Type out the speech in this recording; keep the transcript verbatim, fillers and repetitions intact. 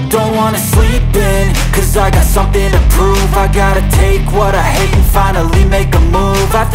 don't wanna sleep in, cause I got something to prove. I gotta take what I hate and finally make a move. I